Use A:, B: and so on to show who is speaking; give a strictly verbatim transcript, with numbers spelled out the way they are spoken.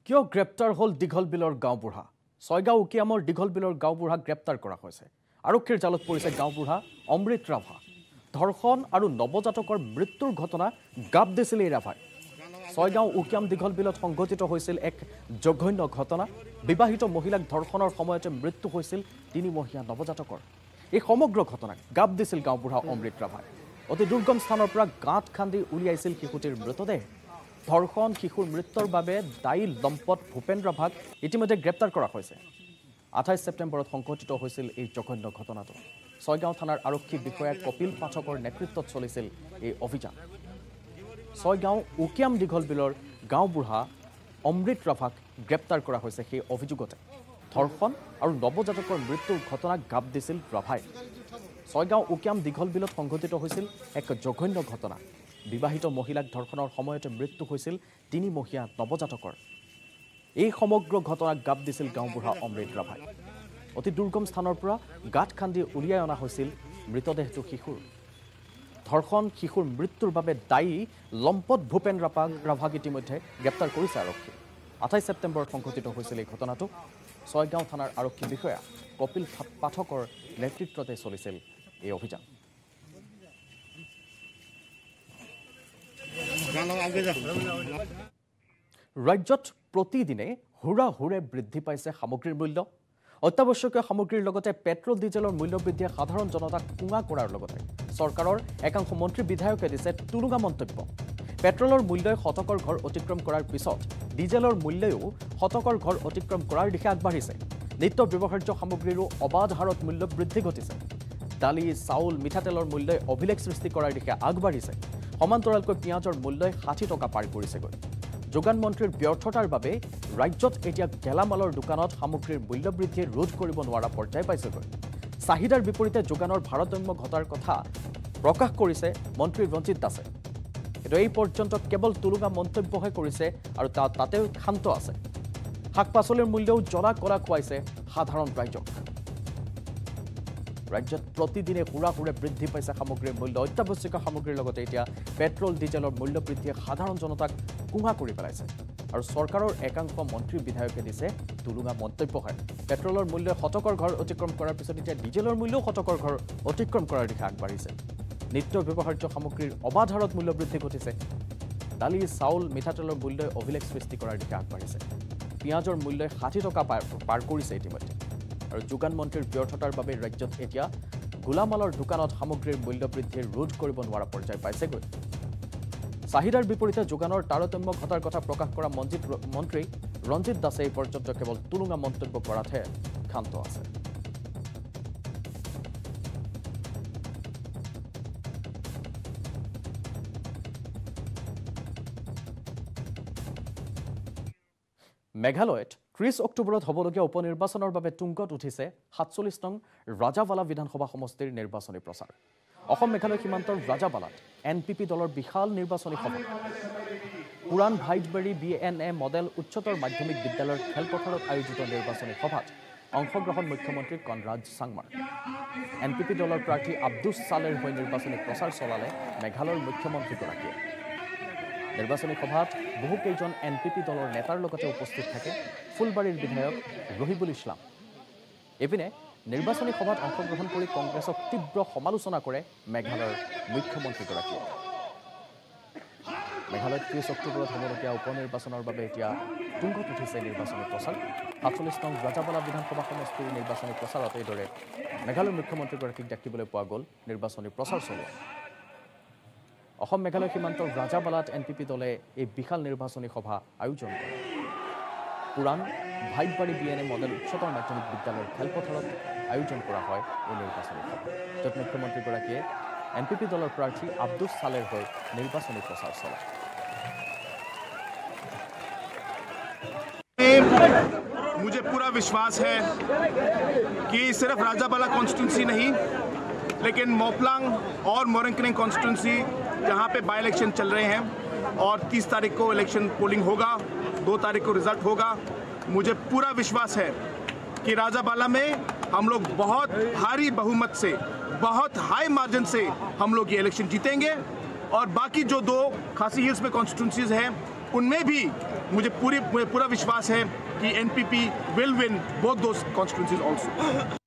A: কিয় গ্ৰেপ্তাৰ হল দীঘলবিলৰ গাঁওবুঢ়া ছয়গাঁও উকিয়ামৰ দীঘলবিলৰ গাঁওবুঢ়া গ্ৰেপ্তাৰ কৰা হৈছে আৰক্ষীৰ জালত পৰিছে গাঁওবুঢ়া অমৃত ৰাভা ধৰ্ষণ আৰু নৱজাতকৰ মৃত্যুৰ ঘটনা গাপ দিছিল এই ৰাভাই ছয়গাঁও উকিয়াম দীঘলবিলত সংঘটিত হৈছিল এক জঘন্য ঘটনা বিবাহিত মহিলাক ধৰ্ষণৰ সময়তে মৃত্যু হৈছিল তিনিমহীয়া নৱজাতকৰ এই সমগ্ৰ ঘটনাক গাপ দিছিল গাঁওবুঢ়া অমৃত ৰাভাই অতি দুৰ্গম স্থানৰ পৰা গাঁত খান্দি উলিয়াইছিল শিশুটিৰ মৃতদেহ ধৰ্ষণ শিশুৰ মৃত্যুৰ বাবে দায়ী লম্পট ভূপেন ৰাভাক ইতিমধ্যে গ্ৰেপ্তাৰ কৰা হৈছে আঠাইছ ছেপ্টেম্বৰত সংঘটিত হৈছিল এই জঘন্য ঘটনাটো ছয়গাঁও থানাৰ আৰক্ষী বিষয়া কপিল পাঠকৰ নেতৃত্বত চলিছিল এই অভিযান ছয়গাঁও উকিয়াম দীঘলবিলৰ গাঁওবুঢ়া অমৃত ৰাভাক গ্ৰেপ্তাৰ কৰা হৈছে সেই অভিযোগতে ধৰ্ষণ আৰু নৱজাতকৰ মৃত্যুৰ ঘটনাক গাপ দিছিল ৰাভাই ছয়গাঁও উকিয়াম দীঘলবিলত সংঘটিত হৈছিল এক জঘন্য ঘটনা বিবাহিত মহিলাক ধৰ্ষণৰ সময়তে মৃত্যু হৈছিল তিনিমহীয়া নৱজাতকৰ এই সমগ্ৰ ঘটনাক গাপ দিছিল গাঁওবুঢ়া অমৃত ৰাভাই অতি দুৰ্গম স্থানৰ পৰা গাঁত খান্দি উলিয়াই অনা হৈছিল মৃতদেহটো শিশুৰ ধৰ্ষণ শিশুৰ মৃত্যুৰ বাবে দায়ী লম্পট ভূপেন ৰাভাক ৰাভাক ইতিমধ্যে গ্ৰেপ্তাৰ কৰিছে আৰক্ষী আঠাইছ ছেপ্টেম্বৰত সংঘটিত হৈছিল এই ঘটনাটো ছয়গাঁও থানাৰ আৰক্ষী বিষয়া কপিল পাঠকৰ নেতৃত্বতে চলিছিল এই অভিযান ৰাজ্যত প্ৰতিদিনে হুৰা হুৰে বৃদ্ধি পাইছে সামগ্ৰীৰ মূল্য অত্যাৱশ্যকীয় সামগ্ৰীৰ লগতে পেট্ৰল ডিজেলৰ মূল্য বৃদ্ধিয়ে সাধাৰণ জনতাক কুঙা কৰাৰ লগতে চৰকাৰৰ একাংশ মন্ত্ৰী বিধায়কে দিছে তুলুঙা মন্তব্য পেট্ৰলৰ মূল্যই শতকৰ ঘৰ অতিক্ৰম কৰাৰ পিছত ডিজেলৰ মূল্যও শতকৰ ঘৰ অতিক্ৰম কৰাৰ দিশে আগবাঢ়িছে নিত্য ব্যৱহাৰ্য সামগ্ৰীৰো অবাধ হাৰত মূল্য বৃদ্ধি ঘটিছে দালি চাউল মিঠাতেলৰ মূল্যই অভিলেখ সৃষ্টি কৰাৰ দিশে আগবাঢ়িছে সমান্তৰালকৈ পিঁয়াজৰ মূল্যই ষাঠি টকা পাৰ কৰিছেগৈ যোগান মন্ত্ৰীৰ ব্যৰ্থতাৰ বাবে ৰাজ্যত এতিয়া গেলামালৰ দোকানত সামগ্ৰীৰ মূল্য বৃদ্ধি ৰোধ কৰিব নোৱাৰা পৰ্যায় পাইছেগৈ চাহিদাৰ বিপৰীতে যোগানৰ ভাৰসাম্য ঘটাৰ কথা প্ৰকাশ কৰিছে মন্ত্ৰী ৰঞ্জিত দাসে কিন্তু এই পৰ্যন্ত কেৱল তুলুঙা মন্তব্যহে কৰিছে আৰু তাতেও ক্ষান্ত আছে শাক পাচলিৰ মূল্যও জ্বলা কলা খুৱাইছে সাধাৰণ ৰাইজক ৰাজ্যত প্ৰতিদিনে হুৰা হুৰে বৃদ্ধি পাইছে সামগ্ৰীৰ মূল্য অত্যাৱশ্যকীয় সামগ্ৰীৰ লগতে এতিয়া পেট্ৰল ডিজেলৰ মূল্য বৃদ্ধিয়ে সাধাৰণ জনতাক কুঙা কৰি পেলাইছে আৰু চৰকাৰৰ একাংশ মন্ত্ৰী বিধায়কে দিছে তুলুঙা মন্তব্যহে পেট্ৰলৰ মূল্য শতকৰ ঘৰ অতিক্ৰম কৰাৰ পিছত এতিয়া ডিজেলৰ মূল্যও শতকৰ ঘৰ অতিক্ৰম কৰাৰ দিশে আগবাঢ়িছে নিত্য ব্যৱহাৰ্য সামগ্ৰীৰ অবাধ হাৰত মূল্য বৃদ্ধি ঘটিছে দালি চাউল মিঠাতেলৰ মূল্যই অভিলেখ সৃষ্টি কৰাৰ দিশে আগবাঢ়িছে পিঁয়াজৰ মূল্যই ষাঠি টকা পাৰ কৰিছে ইতিমধ্যে আৰু যোগান মন্ত্ৰীৰ ব্যৰ্থতাৰ বাবে ৰাজ্যত এতিয়া গোলামালৰ দোকানত সামগ্ৰীৰ মূল্য বৃদ্ধি ৰোধ কৰিব নোৱাৰা পৰ্যায় পাইছেগৈ চাহিদাৰ বিপৰীতে যোগানৰ তাৰতম্য ঘটাৰ কথা প্ৰকাশ কৰা মঞ্জিত মন্ত্ৰী ৰঞ্জিত দাসে এই পৰ্যন্ত কেৱল তুলুঙা মন্তব্য কৰাতহে ক্ষান্ত আছে মেঘালয়ত ত্ৰিছ অক্টোবৰত হ'বলগীয়া উপনিৰ্বাচনৰ বাবে তুংগত উঠিছে সাতচল্লিছ নং ৰাজাবালা বিধানসভা সমষ্টিৰ নিৰ্বাচনী প্ৰচাৰ অসম মেঘালয় সীমান্তৰ ৰাজাবালাত এন পি পি দলৰ বিশাল নিৰ্বাচনী সভা পুৰাণ Bhaitbari B N A model উচ্চতৰ মাধ্যমিক বিদ্যালয়ৰ খেলপথাৰত আয়োজিত নিৰ্বাচনী সভাত অংশগ্ৰহণ মুখ্যমন্ত্ৰী কনৰাড চাংমাৰ এন পি পি দলৰ প্ৰাৰ্থী আব্দুছ ছালেৰ হৈ নিৰ্বাচনী প্ৰচাৰ চলালে মেঘালয়ৰ মুখ্যমন্ত্ৰীগৰাকীয়ে নিৰ্বাচনী সভাত বহুকেইজন এন পি পি দলৰ নেতাৰ লগতে উপস্থিত থাকে ফুলবাৰীৰ বিধায়ক ৰহিবুল ইছলাম এপিনে নিৰ্বাচনী সভাত অংশগ্ৰহণ কৰি কংগ্ৰেছক তীব্ৰ সমালোচনা কৰে মেঘালয়ৰ মুখ্যমন্ত্ৰীগৰাকীয়ে মেঘালয়ত ত্ৰিছ অক্টোবৰত হ'বলগীয়া উপনিৰ্বাচনৰ বাবে এতিয়া তুংগত উঠিছে নিৰ্বাচনী প্ৰচাৰ সাতচল্লিছ নং ৰাজাবালা বিধানসভা সমষ্টিৰ নিৰ্বাচনী প্ৰচাৰত এইদৰে মেঘালয়ৰ মুখ্যমন্ত্ৰীগৰাকীক দেখিবলৈ পোৱা গ'ল নিৰ্বাচনী প্ৰচাৰ চলোৱা অসম মেঘালয় সীমান্তৰ ৰাজাবালাত এন পি পি দলে এই বিশাল নিৰ্বাচনী সভা আয়োজন কৰে পুৰাণ Bhaitbari B N A model উচ্চতৰ মাধ্যমিক বিদ্যালয়ৰ খেলপথাৰত আয়োজন কৰা হয় এই নিৰ্বাচনী সভা য'ত মুখ্যমন্ত্ৰীগৰাকীয়ে এন পি পি দলৰ প্ৰাৰ্থী আব্দুছ ছালেৰ হৈ নিৰ্বাচনী প্ৰচাৰ চলায়
B: मुझे पूरा विश्वास है कि सिर्फ राजाबाला कॉन्स्टिट्यूंसी नहीं लेकिन मोपलांग और मोरंगकनिंग कॉन्स्टिट्यूंसी जहां पे बाई इलेक्शन चल रहे हैं और तीस तारीख को इलेक्शन पोलिंग होगा दो तारीख को रिजल्ट होगा मुझे पूरा विश्वास है कि राजाबाला में हम लोग बहुत भारी बहुमत से बहुत हाई मार्जिन से हम लोग ये इलेक्शन जीतेंगे और बाकी जो दो खासी हिल्स में कॉन्स्टिट्यूंसीज हैं उनमें भी मुझे पूरी मुझे पूरा विश्वास है कि NPP will win both those constituencies also.